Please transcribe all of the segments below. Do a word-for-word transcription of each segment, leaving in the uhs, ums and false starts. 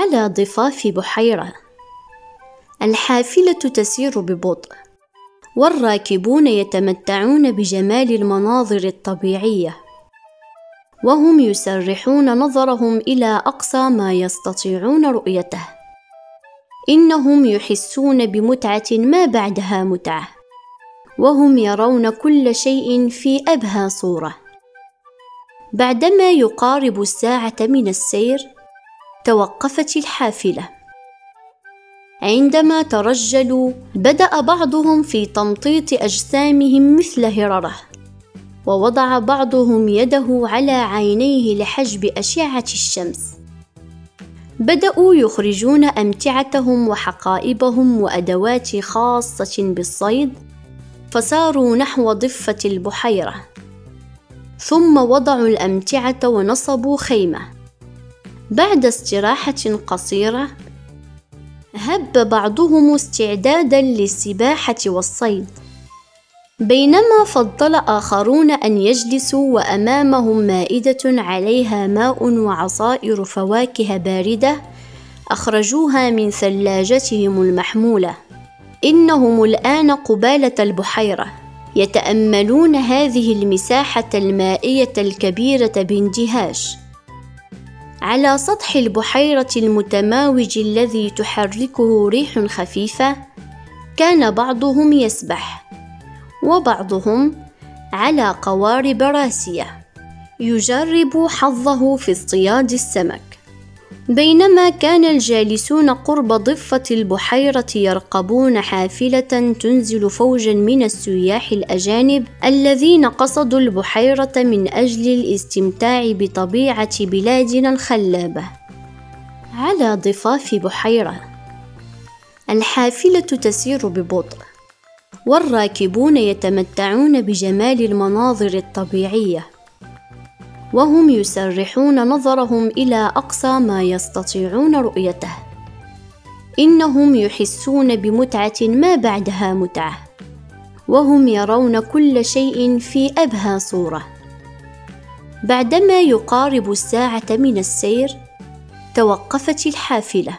على ضفاف بحيرة. الحافلة تسير ببطء، والراكبون يتمتعون بجمال المناظر الطبيعية، وهم يسرحون نظرهم إلى أقصى ما يستطيعون رؤيته. إنهم يحسون بمتعة ما بعدها متعة، وهم يرون كل شيء في أبهى صورة. بعدما يقارب الساعة من السير، توقفت الحافلة. عندما ترجلوا، بدأ بعضهم في تمطيط أجسامهم مثل هررة، ووضع بعضهم يده على عينيه لحجب أشعة الشمس. بدأوا يخرجون أمتعتهم وحقائبهم وأدوات خاصة بالصيد، فساروا نحو ضفة البحيرة، ثم وضعوا الأمتعة ونصبوا خيمة. بعد استراحة قصيرة، هب بعضهم استعدادا للسباحة والصيد، بينما فضل آخرون أن يجلسوا وأمامهم مائدة عليها ماء وعصائر فواكه باردة أخرجوها من ثلاجتهم المحمولة. إنهم الآن قبالة البحيرة، يتأملون هذه المساحة المائية الكبيرة باندهاش. على سطح البحيرة المتماوج الذي تحركه ريح خفيفة، كان بعضهم يسبح، وبعضهم على قوارب راسية يجرب حظه في اصطياد السمك. بينما كان الجالسون قرب ضفة البحيرة يرقبون حافلة تنزل فوجا من السياح الأجانب الذين قصدوا البحيرة من أجل الاستمتاع بطبيعة بلادنا الخلابة. على ضفاف بحيرة. الحافلة تسير ببطء، والراكبون يتمتعون بجمال المناظر الطبيعية، وهم يسرحون نظرهم إلى أقصى ما يستطيعون رؤيته. إنهم يحسون بمتعة ما بعدها متعة، وهم يرون كل شيء في أبهى صورة. بعدما يقارب الساعة من السير، توقفت الحافلة.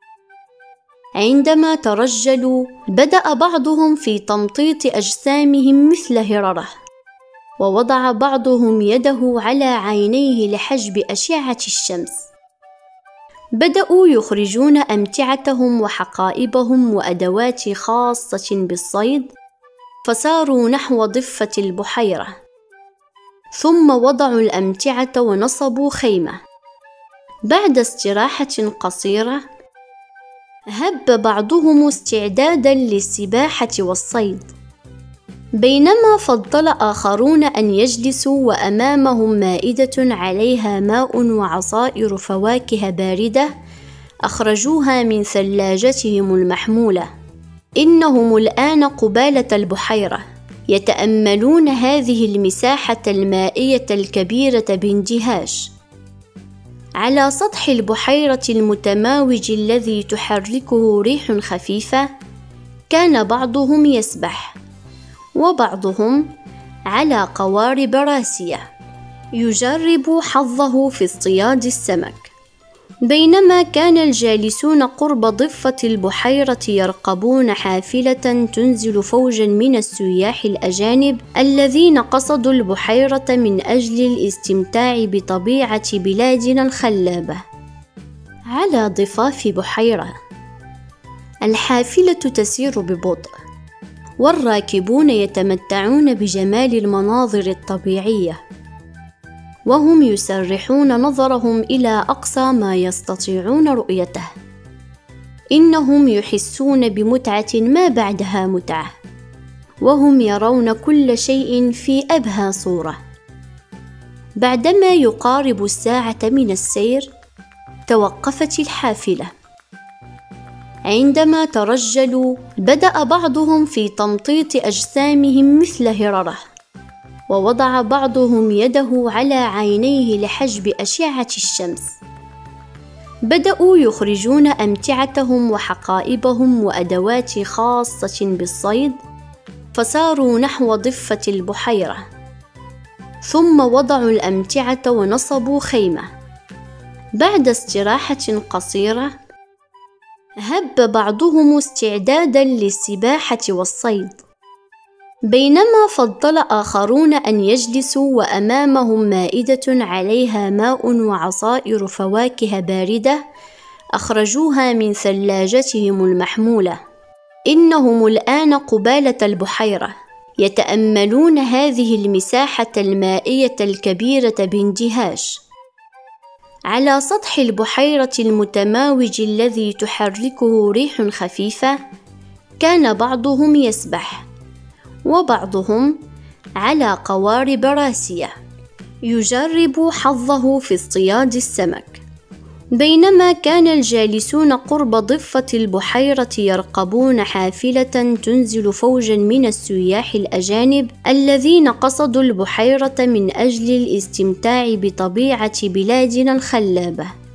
عندما ترجلوا، بدأ بعضهم في تمطيط أجسامهم مثل هررة، ووضع بعضهم يده على عينيه لحجب أشعة الشمس. بدأوا يخرجون أمتعتهم وحقائبهم وأدوات خاصة بالصيد، فساروا نحو ضفة البحيرة، ثم وضعوا الأمتعة ونصبوا خيمة. بعد استراحة قصيرة، هب بعضهم استعدادا للسباحة والصيد، بينما فضل آخرون أن يجلسوا وأمامهم مائدة عليها ماء وعصائر فواكه باردة أخرجوها من ثلاجتهم المحمولة. إنهم الآن قبالة البحيرة، يتأملون هذه المساحة المائية الكبيرة باندهاش. على سطح البحيرة المتماوج الذي تحركه ريح خفيفة، كان بعضهم يسبح، وبعضهم على قوارب راسية يجرب حظه في اصطياد السمك. بينما كان الجالسون قرب ضفة البحيرة يرقبون حافلة تنزل فوجا من السياح الأجانب الذين قصدوا البحيرة من أجل الاستمتاع بطبيعة بلادنا الخلابة. على ضفاف بحيرة. الحافلة تسير ببطء، والراكبون يتمتعون بجمال المناظر الطبيعية، وهم يسرحون نظرهم إلى أقصى ما يستطيعون رؤيته. إنهم يحسون بمتعة ما بعدها متعة، وهم يرون كل شيء في أبهى صورة. بعدما يقارب الساعة من السير، توقفت الحافلة. عندما ترجلوا، بدأ بعضهم في تمطيط أجسامهم مثل هررة، ووضع بعضهم يده على عينيه لحجب أشعة الشمس. بدأوا يخرجون أمتعتهم وحقائبهم وأدوات خاصة بالصيد، فساروا نحو ضفة البحيرة، ثم وضعوا الأمتعة ونصبوا خيمة. بعد استراحة قصيرة، هب بعضهم استعدادا للسباحة والصيد، بينما فضل آخرون أن يجلسوا وأمامهم مائدة عليها ماء وعصائر فواكه باردة أخرجوها من ثلاجتهم المحمولة. إنهم الآن قبالة البحيرة، يتأملون هذه المساحة المائية الكبيرة باندهاش. على سطح البحيرة المتماوج الذي تحركه ريح خفيفة، كان بعضهم يسبح، وبعضهم على قوارب راسية يجرب حظه في اصطياد السمك. بينما كان الجالسون قرب ضفة البحيرة يرقبون حافلة تنزل فوجا من السياح الأجانب الذين قصدوا البحيرة من أجل الاستمتاع بطبيعة بلادنا الخلابة.